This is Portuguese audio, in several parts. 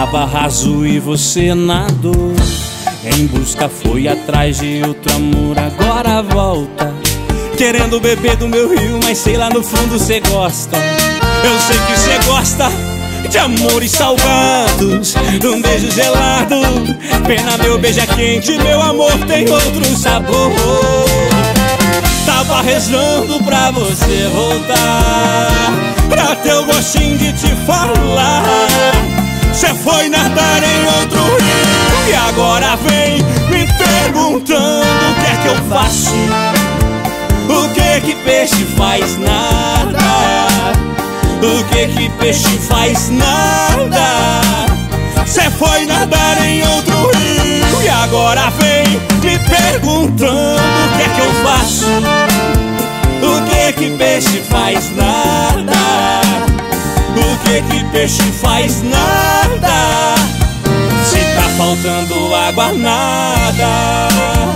tava raso e você nadou. Em busca foi atrás de outro amor, agora volta querendo beber do meu rio, mas sei lá no fundo cê gosta. Eu sei que cê gosta de amores salgados, de um beijo gelado. Pena meu beija quente, meu amor tem outro sabor. Tava rezando pra você voltar, pra ter o gostinho de te falar. Cê foi nadar em outro rio e agora vem me perguntando o que é que eu faço. O que peixe faz? Nada. O que peixe faz? Nada. Cê foi nadar em outro rio e agora vem me perguntando o que é que eu faço. O que peixe faz? Nada. O que peixe faz? Nada. Se tá faltando água, nada.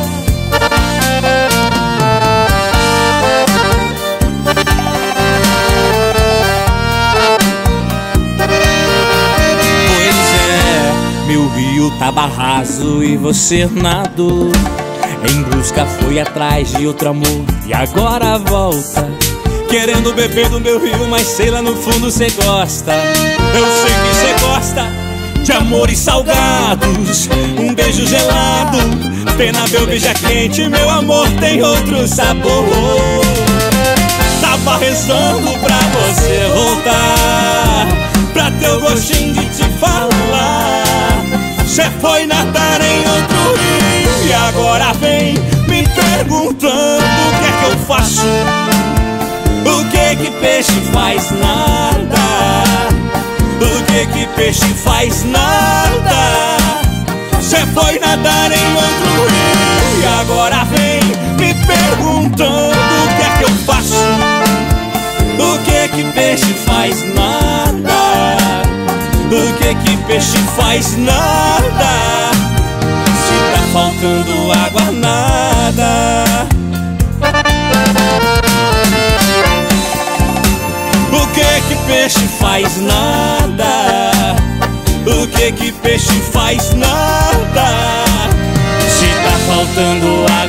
Meu rio tava raso e você nadou. Em busca foi atrás de outro amor e agora volta querendo beber do meu rio, mas sei lá no fundo cê gosta. Eu sei que cê gosta de amores salgados, um beijo gelado. Pena meu beija quente, meu amor tem outro sabor. Tava rezando pra você voltar, pra ter o gostinho de te falar. Cê foi nadar em outro rio e agora vem me perguntando o que é que eu faço. O que peixe faz? Nada. O que peixe faz? Nada. Cê foi nadar em outro rio e agora vem me perguntando o que é que eu faço. O que peixe faz? Nada. O que peixe faz? Nada. Se tá faltando água, nada. O que peixe faz? Nada. O que peixe faz? Nada. Se tá faltando água,